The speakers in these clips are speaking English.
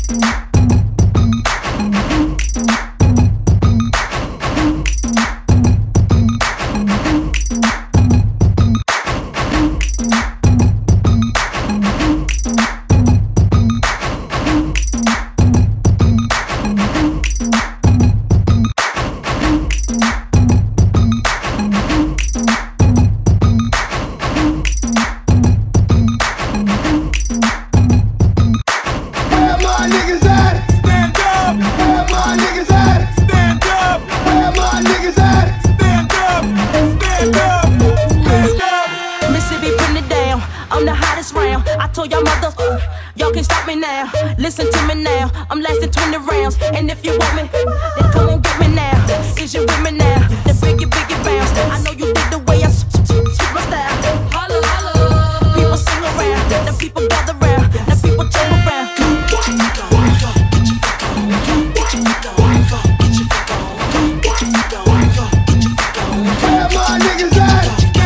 I'm the hottest round. I told y'all y'all can't stop me now. Listen to me now, I'm lasting 20 rounds. And if you want me, then come on get me now. Is you with me now? The biggie bounce. I know you dig the way I switch my style. Holla, holla. People sing around, the people gather round, the people jump around. Where my niggas at?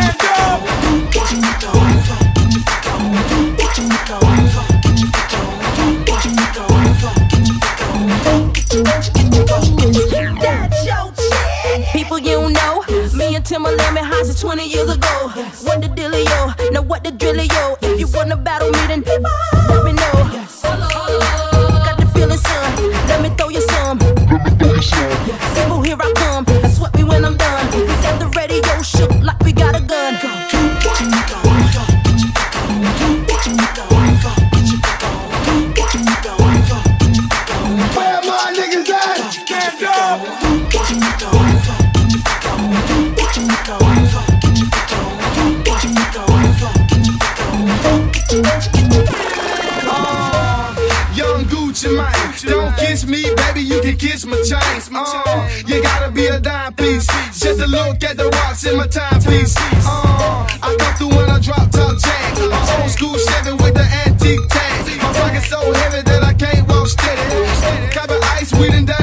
People you don't know, me and Timberland been high since 20 years ago. What the dealio? Know what the drillio? If you wanna battle me, then let me know. Got the feeling, son. Let me throw you some. Simple, here I come. I sweat me when I'm done. We got the radio shook like we got a gun. Where my niggas at? Stand up! Young Gucci Mane, don't kiss me, baby, you can kiss my chains. You gotta be a dime piece, just to look at the rocks in my timepiece. I come through when I drop top jack, old school Chevy with the antique tag. My pocket's so heavy that I can't walk steady. Copper ice, we done